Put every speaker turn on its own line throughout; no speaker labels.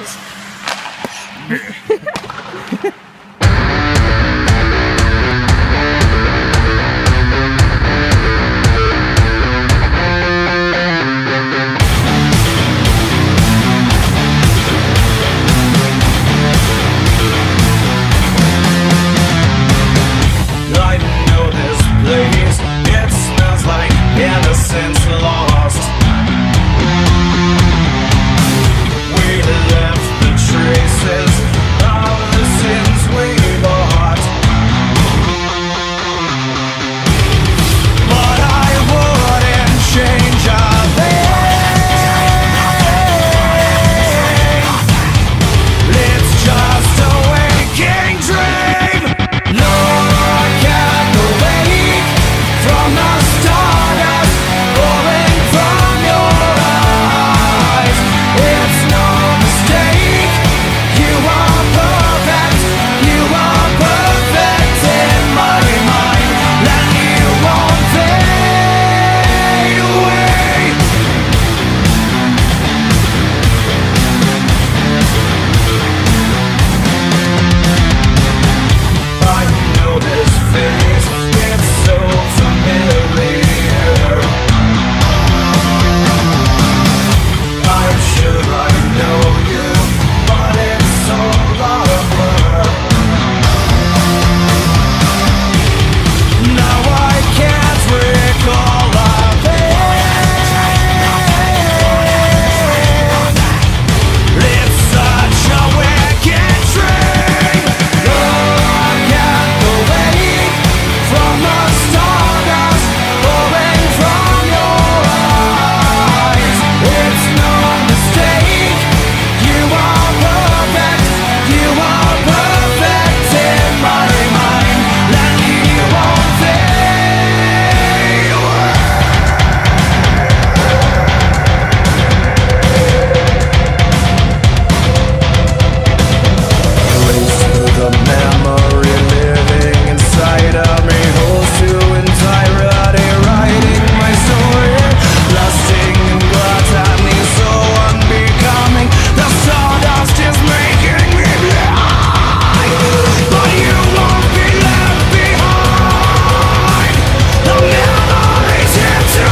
Thanks.
I know this place, it smells like innocence lost. We left the traces of the sins we bought, but I wouldn't change a thing. It's just a waking dream. Look at the wake from the stardust pouring from your eyes. It's no mistake, you are perfect, you are perfect in my mind, and you won't fade away. I know this face, it's so familiar. I'm sure I know you, but it's all a blur. Now I can't recall a thing. It's such a wicked dream. Look at the wake from the stardust pouring from your eyes. It's no mistake, you are perfect, you are perfect in my mind, and you won't fade away. Close to the memory living inside of me, holds to entirety, writing my story, lusting and gluttony, so unbecoming. The stardust is making me blind, but you won't be left behind. The memory's here to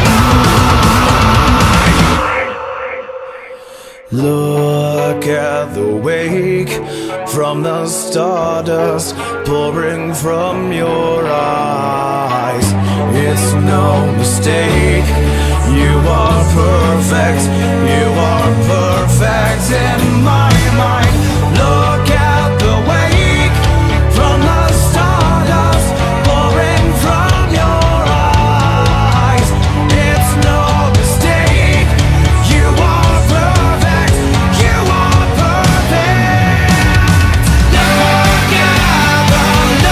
remind. Look at the wake from the stardust pouring from your eyes. It's no mistake, you are perfect, you are perfect in my mind. Look at the wake from the stardust pouring from your eyes. It's no mistake, you are perfect, you are perfect. Look at the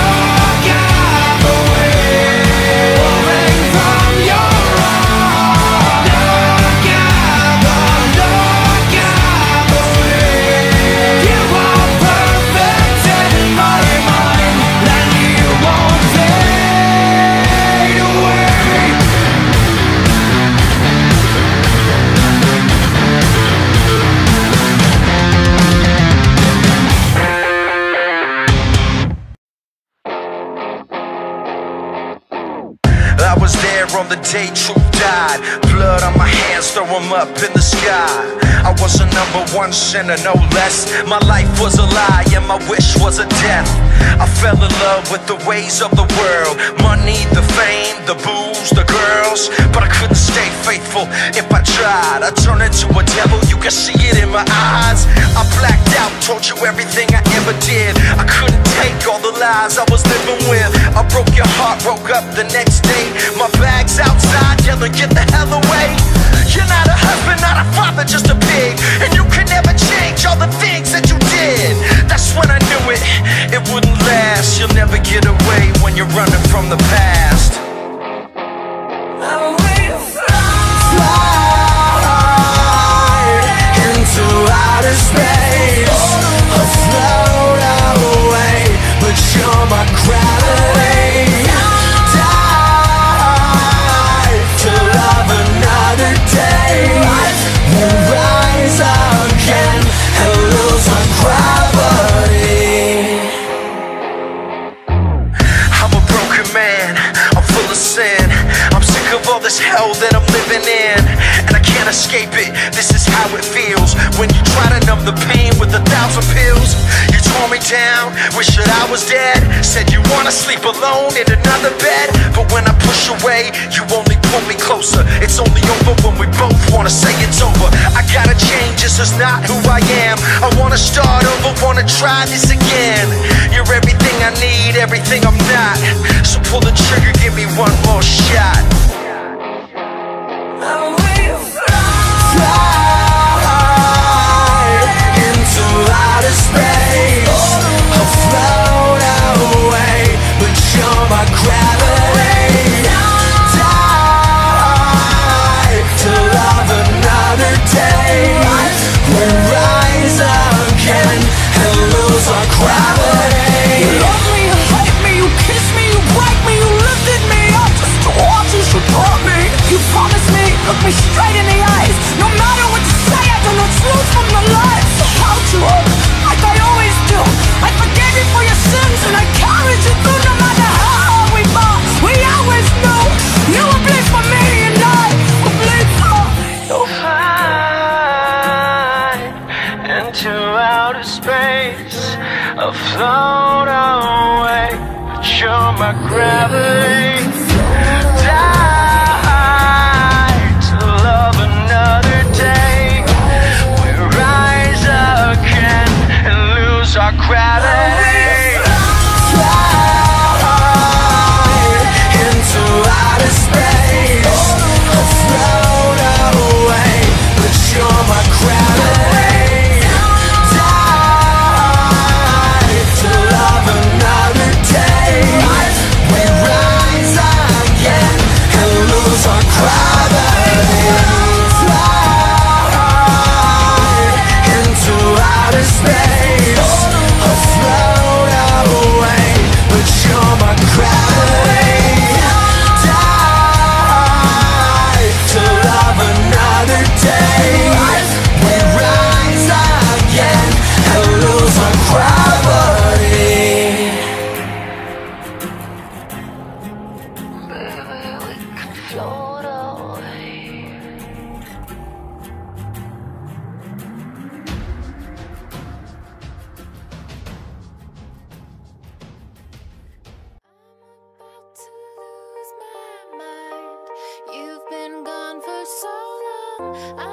wake pouring from your eyes. Look at the wake, you are perfect in my mind, and you won't fade away. I was there on the day Truth died. Blood on my hands, throw 'em up in the sky. I was a #1 sinner, no less. My life was a lie and my wish was a death. I fell in love with the ways of the world. Money, the fame, the booze, the girls. But I couldn't stay faithful if I tried. I turned into a devil, you can see it in my eyes. I blacked out, told you everything I ever did. I couldn't take all the lies I was living with. I broke your heart, woke up the next day. My bag's outside, yelling, get the hell away. You're not a husband, not a father, just a pig. And you can never change all the things that you did. That's when I knew it wouldn't last. You'll never get away when you're running from the past. Fly into outer space, afloat away, but you're my gravity. Die to love another day, and rise again and when you try to numb the pain with 1,000 pills. You tore me down, wish that I was dead. Said you wanna sleep alone in another bed, but when I push away, you only pull me closer. It's only over when we both wanna say it's over. I gotta change, this is not who I am. I wanna start over, wanna try this again. You're everything I need, everything I'm not. So pull the trigger, give me one more shot. Fly into outer space, I'll float away, but you're my gravity. Die to love another day. We rise again and lose our gravity. You love me, you hate me, you kiss me, you break me, you lifted me up just to watch you support me. You promised me, look me straight in the eyes. No matter what you say, I don't know truth from the lies. So how'd you up, like I always do? I forgave you for your sins and I carried you through. No matter how hard we fought, we always knew you would bleed for me and I would bleed for you. Fly into outer space, I'll float away, but you're my gravity. Our gravity. Fly into outer space, I'll float away, but you're my gravity. Die to love another day. We rise again and lose our gravity. Fly into outer space,
You've been gone for so long.